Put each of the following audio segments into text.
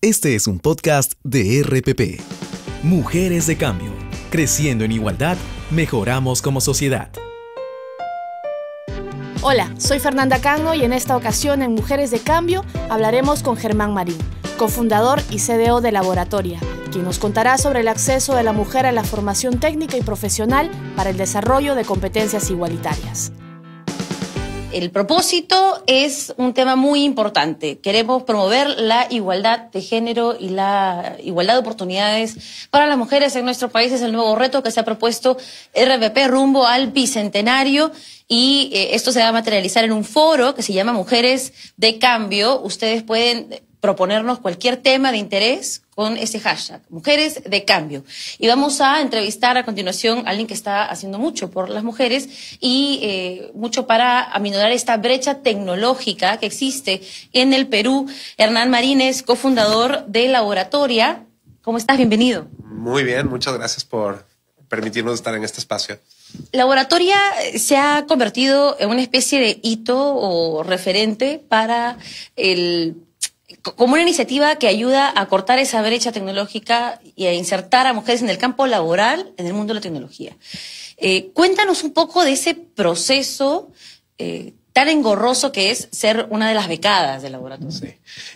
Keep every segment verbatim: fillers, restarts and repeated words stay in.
Este es un podcast de R P P. Mujeres de Cambio. Creciendo en igualdad, mejoramos como sociedad. Hola, soy Fernanda Cano y en esta ocasión en Mujeres de Cambio hablaremos con Germán Marín, cofundador y C D O de Laboratoria, quien nos contará sobre el acceso de la mujer a la formación técnica y profesional para el desarrollo de competencias igualitarias. El propósito es un tema muy importante. Queremos promover la igualdad de género y la igualdad de oportunidades para las mujeres en nuestro país. Es el nuevo reto que se ha propuesto R P P rumbo al bicentenario y eh, esto se va a materializar en un foro que se llama Mujeres de Cambio. Ustedes pueden proponernos cualquier tema de interés con ese hashtag, Mujeres de Cambio. Y vamos a entrevistar a continuación a alguien que está haciendo mucho por las mujeres y eh, mucho para aminorar esta brecha tecnológica que existe en el Perú. Hernán Marín es cofundador de Laboratoria. ¿Cómo estás? Bienvenido. Muy bien, muchas gracias por permitirnos estar en este espacio. Laboratoria se ha convertido en una especie de hito o referente para el como una iniciativa que ayuda a cortar esa brecha tecnológica y a insertar a mujeres en el campo laboral, en el mundo de la tecnología. Eh, cuéntanos un poco de ese proceso eh, tan engorroso que es ser una de las becadas del laboratorio. Sí.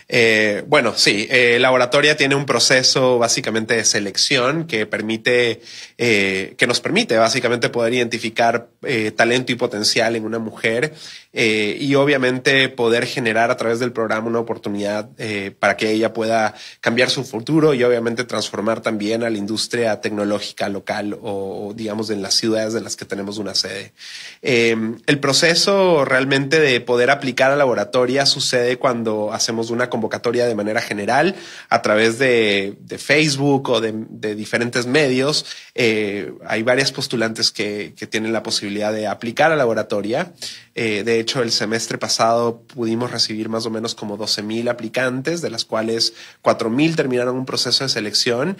Eh, bueno, sí, eh, Laboratoria tiene un proceso básicamente de selección que permite, eh, que nos permite básicamente poder identificar eh, talento y potencial en una mujer eh, y obviamente poder generar a través del programa una oportunidad eh, para que ella pueda cambiar su futuro y obviamente transformar también a la industria tecnológica local o digamos en las ciudades de las que tenemos una sede. Eh, el proceso realmente de poder aplicar a Laboratoria sucede cuando hacemos una convocatoria de manera general a través de, de Facebook o de, de diferentes medios. Eh, hay varias postulantes que, que tienen la posibilidad de aplicar a Laboratoria. Eh, de hecho, el semestre pasado pudimos recibir más o menos como doce mil aplicantes, de las cuales cuatro mil terminaron un proceso de selección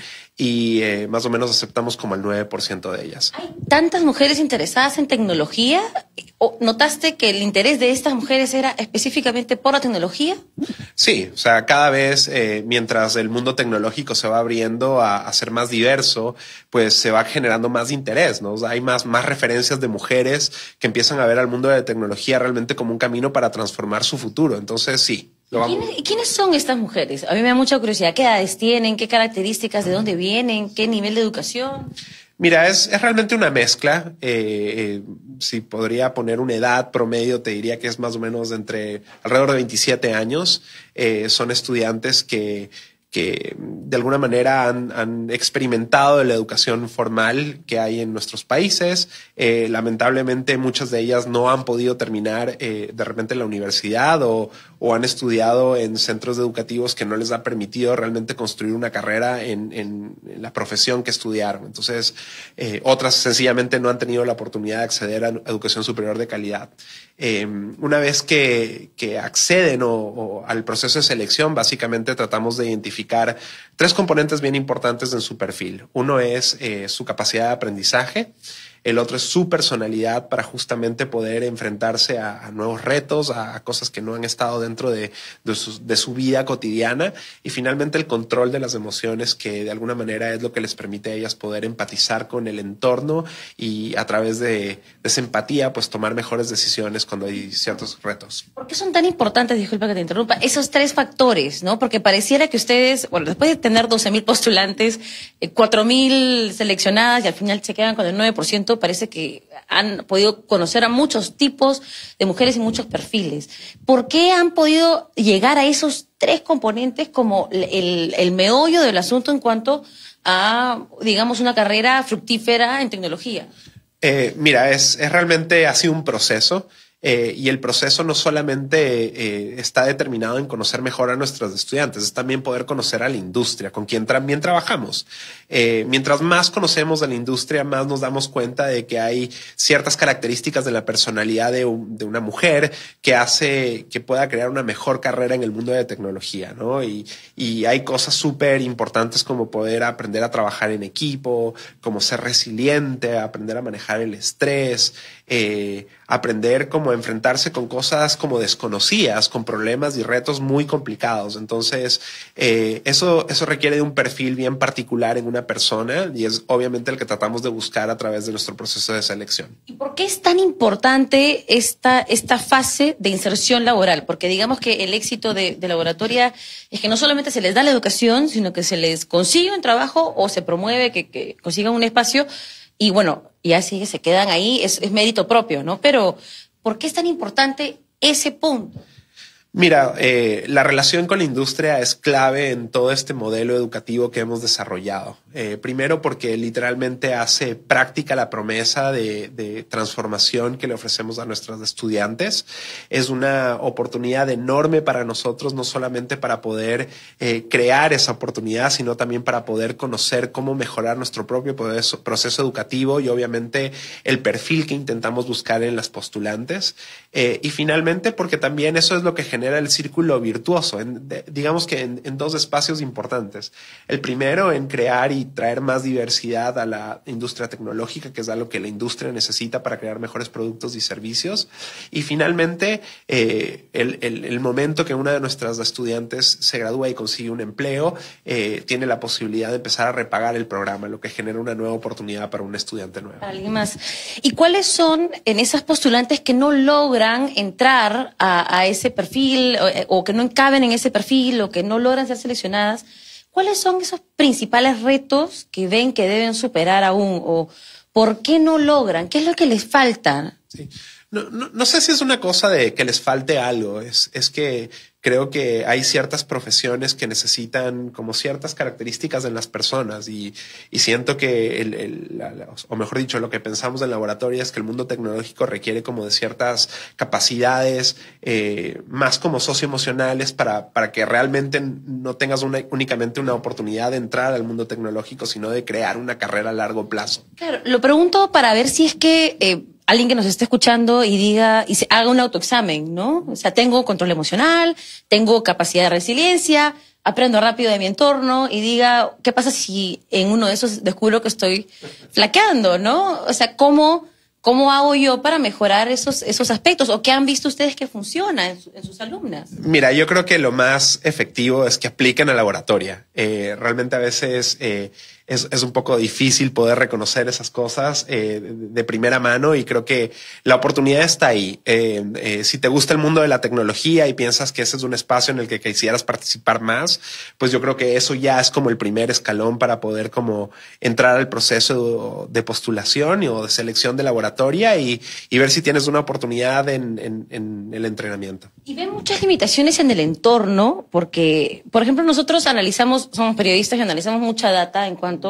y eh, más o menos aceptamos como el nueve por ciento de ellas. ¿Hay tantas mujeres interesadas en tecnología? ¿O notaste que el interés de estas mujeres era específicamente por la tecnología? Sí, o sea, cada vez eh, mientras el mundo tecnológico se va abriendo a, a ser más diverso, pues se va generando más interés, ¿no? O sea, hay más, más referencias de mujeres que empiezan a ver al mundo de la tecnología realmente como un camino para transformar su futuro. Entonces, sí. ¿Quiénes, ¿Quiénes son estas mujeres? A mí me da mucha curiosidad. ¿Qué edades tienen? ¿Qué características? ¿De dónde vienen? ¿Qué nivel de educación? Mira, es, es realmente una mezcla. Eh, eh, si podría poner una edad promedio, te diría que es más o menos entre alrededor de veintisiete años. Eh, son estudiantes que, que de alguna manera han, han experimentado de la educación formal que hay en nuestros países. Eh, lamentablemente muchas de ellas no han podido terminar eh, de repente la universidad o, o han estudiado en centros educativos que no les ha permitido realmente construir una carrera en, en, en la profesión que estudiaron. Entonces, eh, otras sencillamente no han tenido la oportunidad de acceder a educación superior de calidad. Eh, una vez que, que acceden o, o al proceso de selección, básicamente tratamos de identificar tres componentes bien importantes en su perfil. Uno es eh, su capacidad de aprendizaje. El otro es su personalidad para justamente poder enfrentarse a, a nuevos retos, a, a cosas que no han estado dentro de, de, su, de su vida cotidiana. Y finalmente el control de las emociones, que de alguna manera es lo que les permite a ellas poder empatizar con el entorno y a través de, de esa empatía pues tomar mejores decisiones cuando hay ciertos retos. ¿Por qué son tan importantes, disculpa que te interrumpa, esos tres factores, ¿no? Porque pareciera que ustedes, bueno, después de tener doce mil postulantes, eh, cuatro mil seleccionadas y al final se quedan con el nueve por ciento, parece que han podido conocer a muchos tipos de mujeres y muchos perfiles. ¿Por qué han podido llegar a esos tres componentes como el, el meollo del asunto en cuanto a, digamos, una carrera fructífera en tecnología? Eh, mira, es, es realmente ha sido un proceso. Eh, y el proceso no solamente eh, está determinado en conocer mejor a nuestros estudiantes, es también poder conocer a la industria con quien también trabajamos. Eh, mientras más conocemos de la industria, más nos damos cuenta de que hay ciertas características de la personalidad de, un, de una mujer que hace que pueda crear una mejor carrera en el mundo de la tecnología, ¿no? Y, y hay cosas súper importantes como poder aprender a trabajar en equipo, como ser resiliente, aprender a manejar el estrés, eh, aprender como como a enfrentarse con cosas como desconocidas, con problemas y retos muy complicados. Entonces, eh, eso, eso requiere de un perfil bien particular en una persona y es obviamente el que tratamos de buscar a través de nuestro proceso de selección. ¿Y por qué es tan importante esta, esta fase de inserción laboral? Porque digamos que el éxito de, de Laboratoria es que no solamente se les da la educación, sino que se les consigue un trabajo o se promueve que, que consigan un espacio y bueno, y así se quedan ahí, es, es mérito propio, ¿no? Pero, ¿por qué es tan importante ese punto? Mira, eh, la relación con la industria es clave en todo este modelo educativo que hemos desarrollado. Eh, primero porque literalmente hace práctica la promesa de, de transformación que le ofrecemos a nuestros estudiantes. Es una oportunidad enorme para nosotros, no solamente para poder eh, crear esa oportunidad, sino también para poder conocer cómo mejorar nuestro propio proceso, proceso educativo y obviamente el perfil que intentamos buscar en las postulantes. Eh, y finalmente porque también eso es lo que genera el círculo virtuoso, en, de, digamos que en, en dos espacios importantes. El primero en crear y traer más diversidad a la industria tecnológica, que es algo que la industria necesita para crear mejores productos y servicios. Y finalmente, eh, el, el, el momento que una de nuestras estudiantes se gradúa y consigue un empleo, eh, tiene la posibilidad de empezar a repagar el programa, lo que genera una nueva oportunidad para un estudiante nuevo. ¿Alguien más? ¿Y cuáles son en esas postulantes que no logran entrar a, a ese perfil o, o que no encaben en ese perfil o que no logran ser seleccionadas? ¿Cuáles son esos principales retos que ven que deben superar aún? ¿O por qué no logran? ¿Qué es lo que les falta? Sí. No, no, no sé si es una cosa de que les falte algo. Es, es que creo que hay ciertas profesiones que necesitan como ciertas características en las personas y, y siento que, el, el, la, la, o mejor dicho, lo que pensamos en Laboratoria es que el mundo tecnológico requiere como de ciertas capacidades eh, más como socioemocionales para, para que realmente no tengas una, únicamente una oportunidad de entrar al mundo tecnológico, sino de crear una carrera a largo plazo. Claro, lo pregunto para ver si es que eh, alguien que nos esté escuchando y diga y se haga un autoexamen, ¿no? O sea, tengo control emocional, tengo capacidad de resiliencia, aprendo rápido de mi entorno y diga, ¿qué pasa si en uno de esos descubro que estoy flaqueando, ¿no? O sea, ¿cómo, cómo hago yo para mejorar esos, esos aspectos? ¿O qué han visto ustedes que funciona en, su, en sus alumnas? Mira, yo creo que lo más efectivo es que apliquen a Laboratoria. Eh, realmente a veces eh, es, es un poco difícil poder reconocer esas cosas eh, de, de primera mano y creo que la oportunidad está ahí. Eh, eh, si te gusta el mundo de la tecnología y piensas que ese es un espacio en el que quisieras participar más, pues yo creo que eso ya es como el primer escalón para poder como entrar al proceso de postulación o de selección de Laboratoria y, y ver si tienes una oportunidad en, en, en el entrenamiento. Y ven muchas limitaciones en el entorno porque, por ejemplo, nosotros analizamos, somos periodistas y analizamos mucha data en cuanto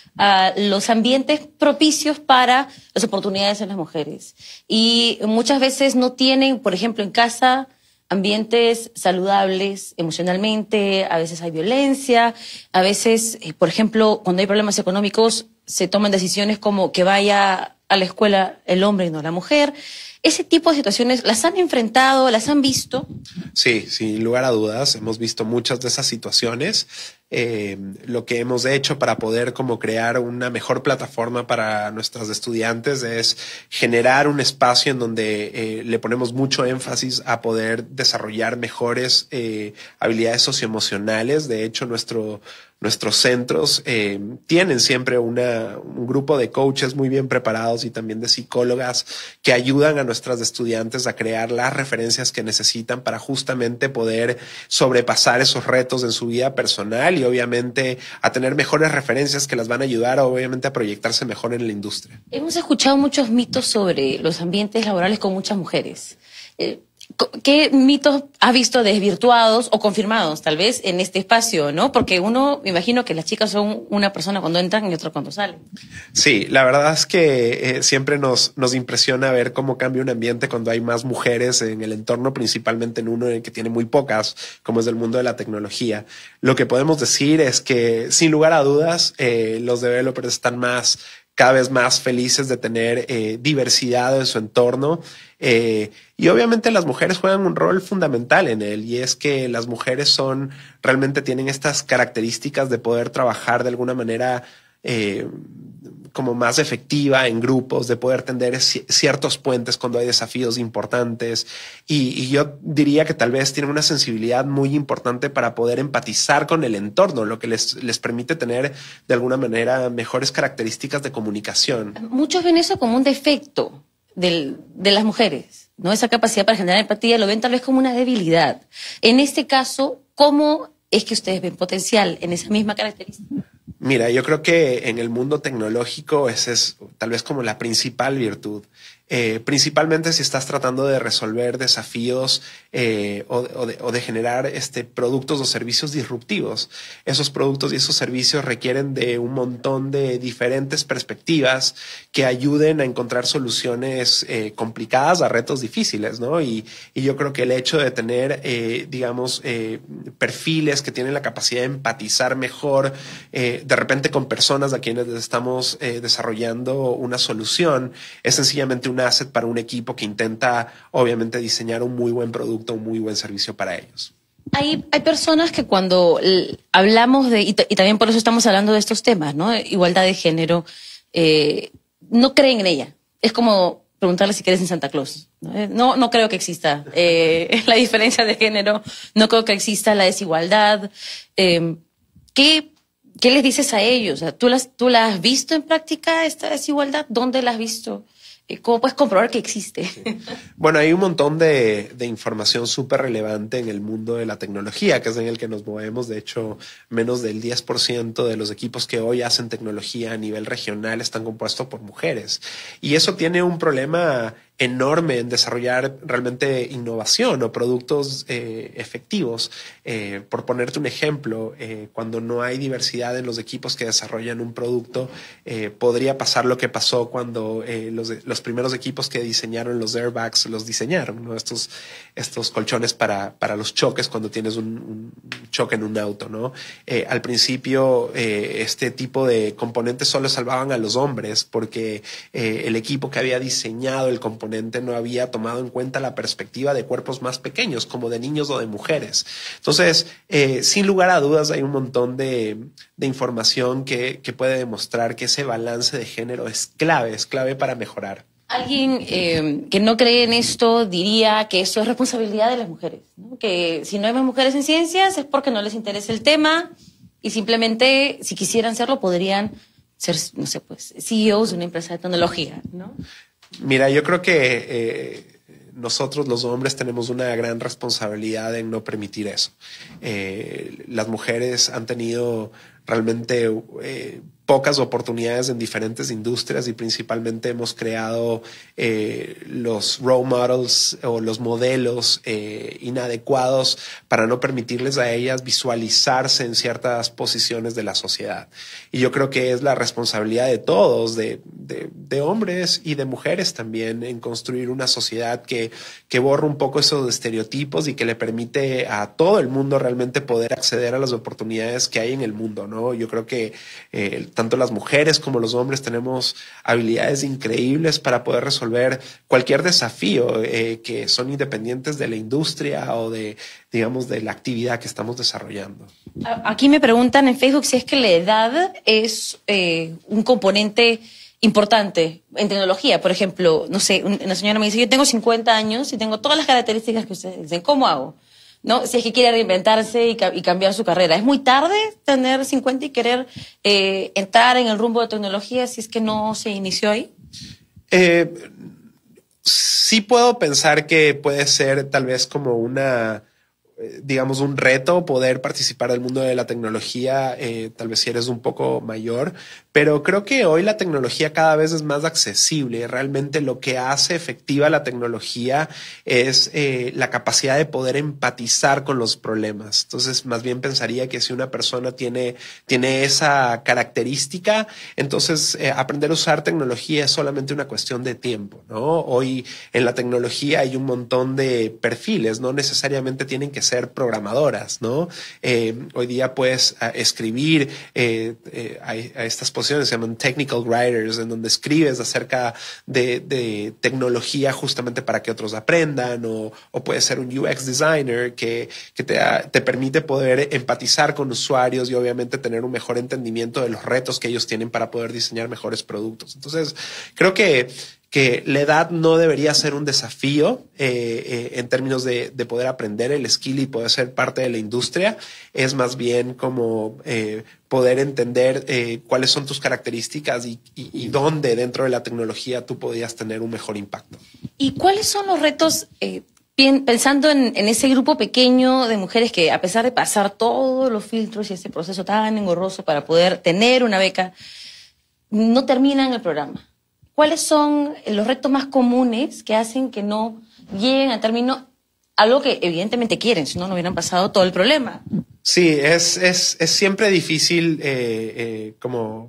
a los ambientes propicios para las oportunidades en las mujeres. Y muchas veces no tienen, por ejemplo, en casa ambientes saludables emocionalmente, a veces hay violencia, a veces, eh, por ejemplo, cuando hay problemas económicos se toman decisiones como que vaya a la escuela el hombre y no la mujer. ¿Ese tipo de situaciones las han enfrentado, las han visto? Sí, sin lugar a dudas. Hemos visto muchas de esas situaciones. Eh, lo que hemos hecho para poder como crear una mejor plataforma para nuestras estudiantes es generar un espacio en donde eh, le ponemos mucho énfasis a poder desarrollar mejores eh, habilidades socioemocionales. De hecho, nuestro Nuestros centros eh, tienen siempre una, un grupo de coaches muy bien preparados y también de psicólogas que ayudan a nuestras estudiantes a crear las referencias que necesitan para justamente poder sobrepasar esos retos en su vida personal y obviamente a tener mejores referencias que las van a ayudar obviamente a proyectarse mejor en la industria. Hemos escuchado muchos mitos sobre los ambientes laborales con muchas mujeres. Eh, ¿Qué mitos has visto desvirtuados o confirmados, tal vez, en este espacio, no? Porque uno, me imagino que las chicas son una persona cuando entran y otra cuando salen. Sí, la verdad es que eh, siempre nos, nos impresiona ver cómo cambia un ambiente cuando hay más mujeres en el entorno, principalmente en uno en el que tiene muy pocas, como es el mundo de la tecnología. Lo que podemos decir es que, sin lugar a dudas, eh, los developers están más cada vez más felices de tener eh, diversidad en su entorno. Eh, y obviamente las mujeres juegan un rol fundamental en él y es que las mujeres son realmente tienen estas características de poder trabajar de alguna manera eh, como más efectiva en grupos, de poder tender ciertos puentes cuando hay desafíos importantes. Y, y yo diría que tal vez tienen una sensibilidad muy importante para poder empatizar con el entorno, lo que les, les permite tener de alguna manera mejores características de comunicación. Muchos ven eso como un defecto del, de las mujeres, ¿no? Esa capacidad para generar empatía lo ven tal vez como una debilidad. En este caso, ¿cómo es que ustedes ven potencial en esa misma característica? Mira, yo creo que en el mundo tecnológico esa es tal vez como la principal virtud. Eh, principalmente si estás tratando de resolver desafíos eh, o, o, de, o de generar este, productos o servicios disruptivos. Esos productos y esos servicios requieren de un montón de diferentes perspectivas que ayuden a encontrar soluciones eh, complicadas a retos difíciles, ¿no? Y, y yo creo que el hecho de tener, eh, digamos, eh, perfiles que tienen la capacidad de empatizar mejor eh, de repente con personas a quienes estamos eh, desarrollando una solución es sencillamente un un asset para un equipo que intenta obviamente diseñar un muy buen producto, un muy buen servicio para ellos. Hay, hay personas que cuando hablamos de, y, y también por eso estamos hablando de estos temas, ¿no? Igualdad de género, eh, no creen en ella. Es como preguntarle si crees en Santa Claus. No, no, no creo que exista eh, la diferencia de género, no creo que exista la desigualdad. Eh, ¿qué, ¿Qué les dices a ellos? O sea, ¿tú, las, ¿Tú la has visto en práctica, esta desigualdad? ¿Dónde la has visto? ¿Cómo puedes comprobar que existe? Sí. Bueno, hay un montón de, de información súper relevante en el mundo de la tecnología, que es en el que nos movemos. De hecho, menos del diez por ciento de los equipos que hoy hacen tecnología a nivel regional están compuestos por mujeres. Y eso tiene un problema enorme en desarrollar realmente innovación o productos eh, efectivos. Eh, por ponerte un ejemplo, eh, cuando no hay diversidad en los equipos que desarrollan un producto, eh, podría pasar lo que pasó cuando eh, los, los primeros equipos que diseñaron los airbags los diseñaron, ¿no? Estos, estos colchones para, para los choques cuando tienes un, un choque en un auto, ¿no? Eh, al principio, eh, este tipo de componentes solo salvaban a los hombres porque eh, el equipo que había diseñado el componente no había tomado en cuenta la perspectiva de cuerpos más pequeños, como de niños o de mujeres. Entonces, eh, sin lugar a dudas, hay un montón de, de información que, que puede demostrar que ese balance de género es clave, es clave para mejorar. Alguien eh, que no cree en esto diría que esto es responsabilidad de las mujeres, ¿no? Que si no hay más mujeres en ciencias es porque no les interesa el tema y simplemente, si quisieran serlo, podrían ser, no sé, pues, C E Os de una empresa de tecnología, ¿no? Mira, yo creo que eh, nosotros los hombres tenemos una gran responsabilidad en no permitir eso. Eh, las mujeres han tenido realmente eh, pocas oportunidades en diferentes industrias y principalmente hemos creado eh, los role models o los modelos eh, inadecuados para no permitirles a ellas visualizarse en ciertas posiciones de la sociedad. Y yo creo que es la responsabilidad de todos, de, de, de hombres y de mujeres también, en construir una sociedad que, que borra un poco esos estereotipos y que le permite a todo el mundo realmente poder acceder a las oportunidades que hay en el mundo, ¿no? Yo creo que eh, tanto las mujeres como los hombres tenemos habilidades increíbles para poder resolver cualquier desafío eh, que son independientes de la industria o de, digamos, de la actividad que estamos desarrollando. Aquí me preguntan en Facebook si es que la edad es eh, un componente importante en tecnología. Por ejemplo, no sé, una señora me dice, yo tengo cincuenta años y tengo todas las características que ustedes dicen, ¿cómo hago? ¿No? Si es que quiere reinventarse y, ca y cambiar su carrera. ¿Es muy tarde tener cincuenta y querer eh, entrar en el rumbo de tecnología si es que no se inició ahí? Eh, sí puedo pensar que puede ser tal vez como una, eh, digamos, un reto poder participar del mundo de la tecnología, eh, tal vez si eres un poco mayor, pero creo que hoy la tecnología cada vez es más accesible. Realmente lo que hace efectiva la tecnología es eh, la capacidad de poder empatizar con los problemas. Entonces, más bien pensaría que si una persona tiene, tiene esa característica, entonces eh, aprender a usar tecnología es solamente una cuestión de tiempo, ¿no? Hoy en la tecnología hay un montón de perfiles, no necesariamente tienen que ser programadoras, ¿no? Eh, hoy día puedes uh, escribir, eh, eh, hay, hay estas posiciones se llaman technical writers, en donde escribes acerca de, de tecnología justamente para que otros aprendan, o, o puedes ser un U X designer que, que te, te permite poder empatizar con usuarios y obviamente tener un mejor entendimiento de los retos que ellos tienen para poder diseñar mejores productos. Entonces, creo que que la edad no debería ser un desafío eh, eh, en términos de, de poder aprender el skill y poder ser parte de la industria. Es más bien como eh, poder entender eh, cuáles son tus características y, y, y dónde dentro de la tecnología tú podías tener un mejor impacto. ¿Y cuáles son los retos, eh, pensando en, en ese grupo pequeño de mujeres que, a pesar de pasar todos los filtros y ese proceso tan engorroso para poder tener una beca, no terminan el programa? ¿Cuáles son los retos más comunes que hacen que no lleguen a término algo que evidentemente quieren, si no, no hubieran pasado todo el problema? Sí, es, es, es siempre difícil eh, eh, como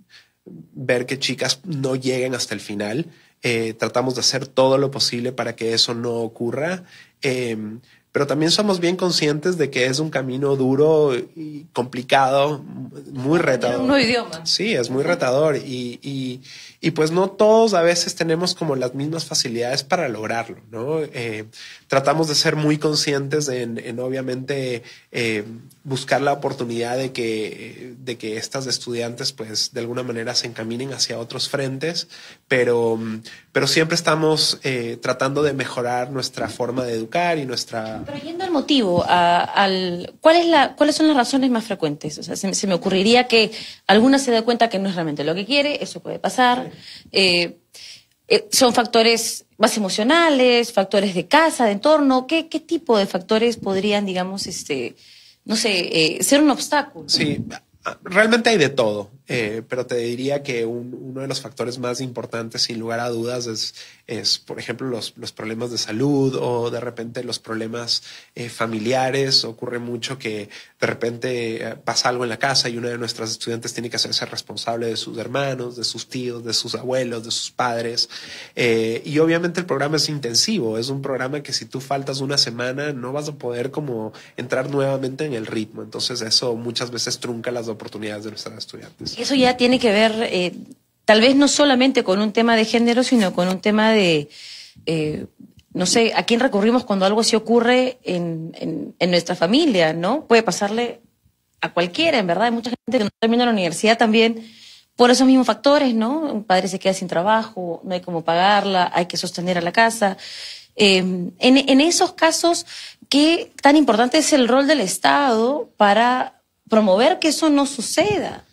ver que chicas no lleguen hasta el final. Eh, tratamos de hacer todo lo posible para que eso no ocurra. Eh, pero también somos bien conscientes de que es un camino duro y complicado, muy retador. Un nuevo idioma. Sí, es muy retador y, y, y pues no todos a veces tenemos como las mismas facilidades para lograrlo, ¿no? Eh, tratamos de ser muy conscientes en, en obviamente eh, buscar la oportunidad de que, de que estas estudiantes pues de alguna manera se encaminen hacia otros frentes, pero, pero siempre estamos eh, tratando de mejorar nuestra forma de educar y nuestra... Pero yendo al motivo, a, al, ¿cuál es la, ¿cuáles son las razones más frecuentes? O sea, se, se me ocurriría que alguna se dé cuenta que no es realmente lo que quiere, eso puede pasar. Eh, eh, son factores más emocionales, factores de casa, de entorno. ¿Qué, qué tipo de factores podrían, digamos, este, no sé, eh, ser un obstáculo? Sí, realmente hay de todo, eh, pero te diría que un, uno de los factores más importantes, sin lugar a dudas, es, es por ejemplo, los, los problemas de salud o de repente los problemas eh, familiares. Ocurre mucho que de repente eh, pasa algo en la casa y una de nuestras estudiantes tiene que hacerse responsable de sus hermanos, de sus tíos, de sus abuelos, de sus padres. Eh, y obviamente el programa es intensivo, es un programa que si tú faltas una semana no vas a poder como entrar nuevamente en el ritmo. Entonces eso muchas veces trunca las oportunidades de nuestras estudiantes. Eso ya tiene que ver, eh, tal vez no solamente con un tema de género, sino con un tema de, eh, no sé, a quién recurrimos cuando algo así ocurre en, en, en nuestra familia, ¿no? Puede pasarle a cualquiera, en verdad. Hay mucha gente que no termina la universidad también por esos mismos factores, ¿no? Un padre se queda sin trabajo, no hay cómo pagarla, hay que sostener a la casa. Eh, en, en esos casos, ¿qué tan importante es el rol del Estado para promover que eso no suceda?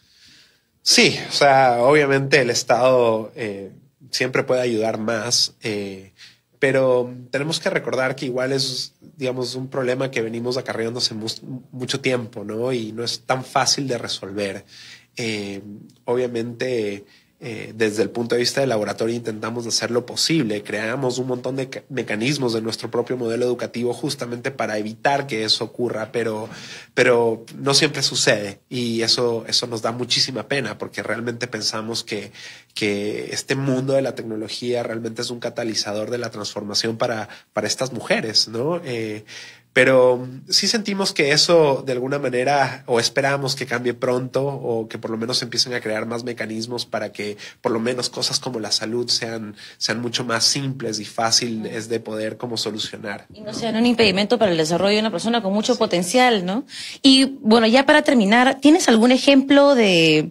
Sí, o sea, obviamente el Estado eh, siempre puede ayudar más, eh, pero tenemos que recordar que igual es, digamos, un problema que venimos acarreando hace mu mucho tiempo, ¿no? Y no es tan fácil de resolver. Eh, obviamente, eh, desde el punto de vista del laboratorio intentamos hacer lo posible. Creamos un montón de mecanismos de nuestro propio modelo educativo justamente para evitar que eso ocurra, pero, pero no siempre sucede y eso, eso nos da muchísima pena porque realmente pensamos que, que este mundo de la tecnología realmente es un catalizador de la transformación para, para estas mujeres, ¿no? Eh, Pero sí sentimos que eso de alguna manera, o esperamos que cambie pronto, o que por lo menos empiecen a crear más mecanismos para que por lo menos cosas como la salud sean, sean mucho más simples y fáciles de poder como solucionar. Y no sean un impedimento para el desarrollo de una persona con mucho sí. potencial, ¿no? Y bueno, ya para terminar, ¿tienes algún ejemplo de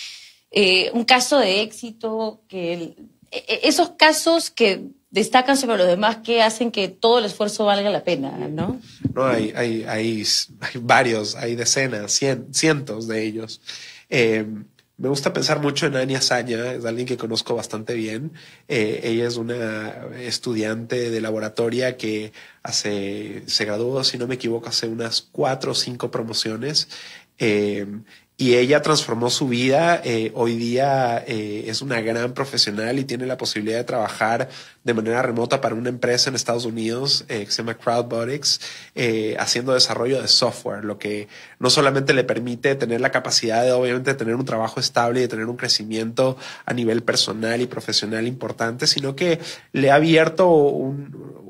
eh, un caso de éxito? Que esos casos que destacan sobre los demás que hacen que todo el esfuerzo valga la pena, ¿no? No, hay, hay, hay, hay varios, hay decenas, cien, cientos de ellos. Eh, me gusta pensar mucho en Ania Saña, es alguien que conozco bastante bien. Eh, ella es una estudiante de laboratoria que hace, se graduó, si no me equivoco, hace unas cuatro o cinco promociones. Eh, Y ella transformó su vida. Eh, hoy día eh, es una gran profesional y tiene la posibilidad de trabajar de manera remota para una empresa en Estados Unidos eh, que se llama Crowdbotics, eh, haciendo desarrollo de software, lo que no solamente le permite tener la capacidad de obviamente tener un trabajo estable y de tener un crecimiento a nivel personal y profesional importante, sino que le ha abierto un,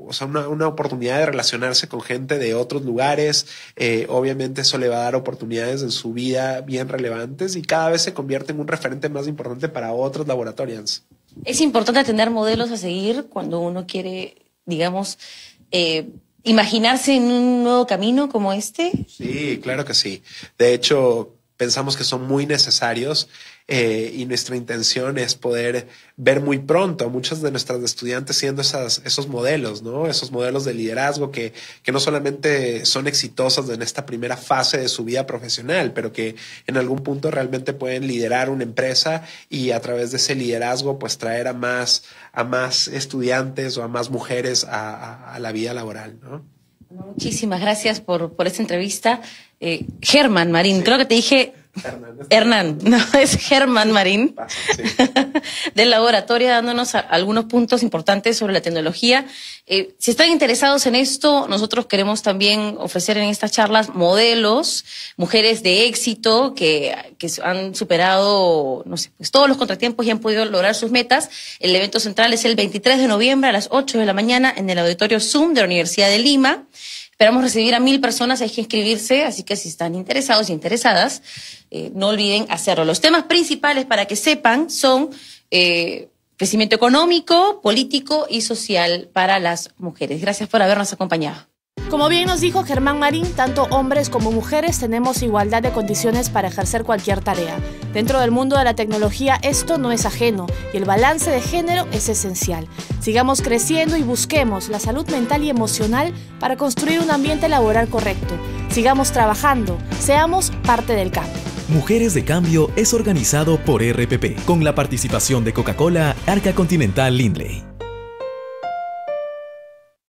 o sea, una, una oportunidad de relacionarse con gente de otros lugares. Eh, obviamente eso le va a dar oportunidades en su vida bien relevantes y cada vez se convierte en un referente más importante para otros laboratorios. Es importante tener modelos a seguir cuando uno quiere, digamos, eh, imaginarse en un nuevo camino como este. Sí, claro que sí. De hecho, pensamos que son muy necesarios eh, y nuestra intención es poder ver muy pronto a muchos de nuestras estudiantes siendo esas, esos modelos, ¿no? Esos modelos de liderazgo que, que no solamente son exitosos en esta primera fase de su vida profesional, pero que en algún punto realmente pueden liderar una empresa y a través de ese liderazgo pues traer a más, a más estudiantes o a más mujeres a, a, a la vida laboral, ¿no? Muchísimas gracias por, por esta entrevista. Eh, Germán Marín, sí. Creo que te dije Hernán, Hernán, no, es Germán Marín, sí. Del laboratorio, dándonos a, algunos puntos importantes sobre la tecnología. Eh, si están interesados en esto, nosotros queremos también ofrecer en estas charlas modelos, mujeres de éxito que, que han superado, no sé, pues todos los contratiempos y han podido lograr sus metas. El evento central es el veintitrés de noviembre a las ocho de la mañana en el auditorio Zoom de la Universidad de Lima. Esperamos recibir a mil personas, hay que inscribirse, así que si están interesados e interesadas, eh, no olviden hacerlo. Los temas principales, para que sepan, son eh, crecimiento económico, político y social para las mujeres. Gracias por habernos acompañado. Como bien nos dijo Germán Marín, tanto hombres como mujeres tenemos igualdad de condiciones para ejercer cualquier tarea. Dentro del mundo de la tecnología esto no es ajeno y el balance de género es esencial. Sigamos creciendo y busquemos la salud mental y emocional para construir un ambiente laboral correcto. Sigamos trabajando, seamos parte del cambio. Mujeres de Cambio es organizado por R P P, con la participación de Coca-Cola, Arca Continental Lindley.